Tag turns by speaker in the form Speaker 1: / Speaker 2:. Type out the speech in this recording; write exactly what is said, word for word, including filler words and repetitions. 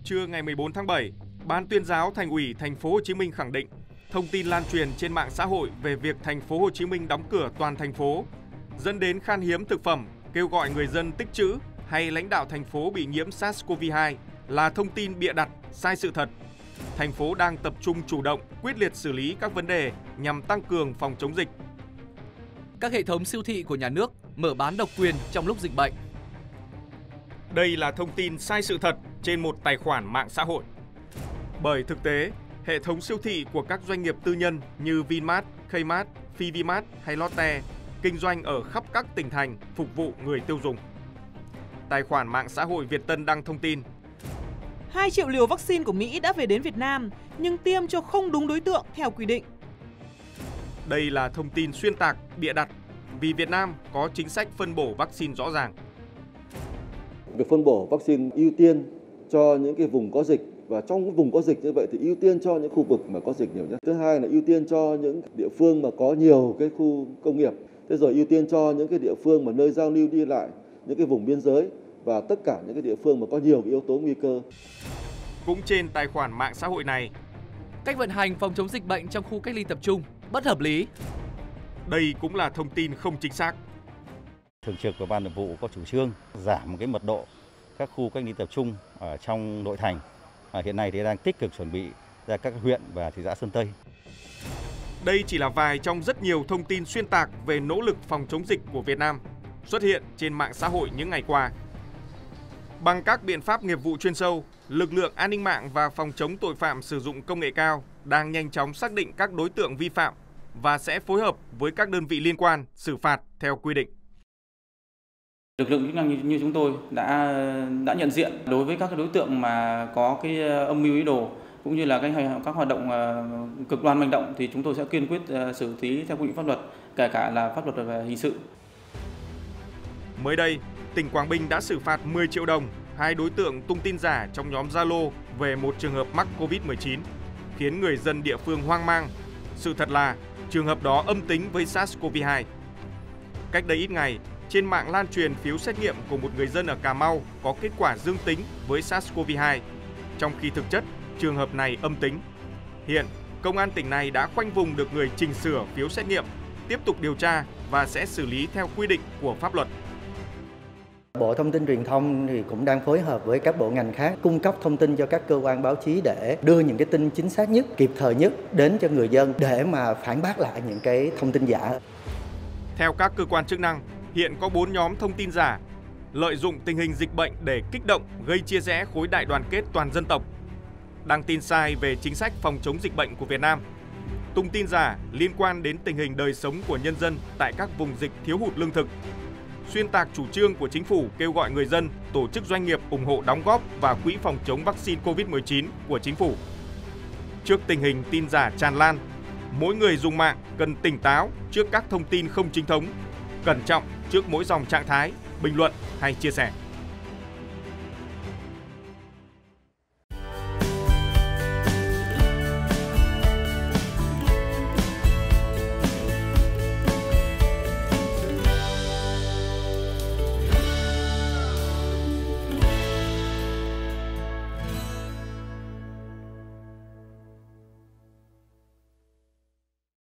Speaker 1: trưa ngày mười bốn tháng bảy, Ban Tuyên giáo Thành ủy Thành phố Hồ Chí Minh khẳng định thông tin lan truyền trên mạng xã hội về việc Thành phố Hồ Chí Minh đóng cửa toàn thành phố dẫn đến khan hiếm thực phẩm, kêu gọi người dân tích trữ hay lãnh đạo thành phố bị nhiễm SARS-xê o vê hai là thông tin bịa đặt, sai sự thật. Thành phố đang tập trung chủ động, quyết liệt xử lý các vấn đề nhằm tăng cường phòng chống dịch.
Speaker 2: Các hệ thống siêu thị của nhà nước mở bán độc quyền trong lúc dịch bệnh.
Speaker 1: Đây là thông tin sai sự thật trên một tài khoản mạng xã hội. Bởi thực tế, hệ thống siêu thị của các doanh nghiệp tư nhân như Vinmart, Kmart, Fivimart hay Lotte kinh doanh ở khắp các tỉnh thành phục vụ người tiêu dùng. Tài khoản mạng xã hội Việt Tân đăng thông tin:
Speaker 3: hai triệu liều vaccine của Mỹ đã về đến Việt Nam, nhưng tiêm cho không đúng đối tượng theo quy định.
Speaker 1: Đây là thông tin xuyên tạc, bịa đặt, vì Việt Nam có chính sách phân bổ vaccine rõ ràng.
Speaker 4: Việc phân bổ vaccine ưu tiên cho những cái vùng có dịch, và trong cái vùng có dịch như vậy thì ưu tiên cho những khu vực mà có dịch nhiều nhất. Thứ hai là ưu tiên cho những địa phương mà có nhiều cái khu công nghiệp. Thế rồi ưu tiên cho những cái địa phương mà nơi giao lưu đi lại, những cái vùng biên giới và tất cả những cái địa phương mà có nhiều cái yếu tố nguy cơ.
Speaker 1: Cũng trên tài khoản mạng xã hội này,
Speaker 2: cách vận hành phòng chống dịch bệnh trong khu cách ly tập trung bất hợp lý.
Speaker 1: Đây cũng là thông tin không chính xác.
Speaker 5: Thường trực của Ban Thường vụ có chủ trương giảm cái mật độ các khu cách ly tập trung ở trong nội thành. À, hiện nay thì đang tích cực chuẩn bị ra các huyện và thị xã Sơn Tây.
Speaker 1: Đây chỉ là vài trong rất nhiều thông tin xuyên tạc về nỗ lực phòng chống dịch của Việt Nam xuất hiện trên mạng xã hội những ngày qua. Bằng các biện pháp nghiệp vụ chuyên sâu, lực lượng an ninh mạng và phòng chống tội phạm sử dụng công nghệ cao đang nhanh chóng xác định các đối tượng vi phạm và sẽ phối hợp với các đơn vị liên quan xử phạt theo quy định.
Speaker 6: Lực lượng chức năng như, như chúng tôi đã đã nhận diện đối với các đối tượng mà có cái âm mưu ý đồ cũng như là cái các hoạt động cực đoan manh động thì chúng tôi sẽ kiên quyết xử lý theo quy định pháp luật, kể cả là pháp luật về hình sự.
Speaker 1: Mới đây, tỉnh Quảng Bình đã xử phạt mười triệu đồng hai đối tượng tung tin giả trong nhóm Zalo về một trường hợp mắc Covid mười chín, khiến người dân địa phương hoang mang. Sự thật là trường hợp đó âm tính với SARS-xê o vê hai. Cách đây ít ngày, trên mạng lan truyền phiếu xét nghiệm của một người dân ở Cà Mau có kết quả dương tính với SARS-xê o vê hai, trong khi thực chất trường hợp này âm tính. Hiện, Công an tỉnh này đã khoanh vùng được người chỉnh sửa phiếu xét nghiệm, tiếp tục điều tra và sẽ xử lý theo quy định của pháp luật.
Speaker 7: Bộ Thông tin Truyền thông thì cũng đang phối hợp với các bộ ngành khác cung cấp thông tin cho các cơ quan báo chí để đưa những cái tin chính xác nhất, kịp thời nhất đến cho người dân để mà phản bác lại những cái thông tin giả.
Speaker 1: Theo các cơ quan chức năng, hiện có bốn nhóm thông tin giả lợi dụng tình hình dịch bệnh để kích động, gây chia rẽ khối đại đoàn kết toàn dân tộc, đăng tin sai về chính sách phòng chống dịch bệnh của Việt Nam, tung tin giả liên quan đến tình hình đời sống của nhân dân tại các vùng dịch thiếu hụt lương thực, xuyên tạc chủ trương của chính phủ kêu gọi người dân, tổ chức doanh nghiệp ủng hộ đóng góp vào quỹ phòng chống vaccine Covid mười chín của chính phủ. Trước tình hình tin giả tràn lan, mỗi người dùng mạng cần tỉnh táo trước các thông tin không chính thống, cẩn trọng trước mỗi dòng trạng thái, bình luận hay chia sẻ.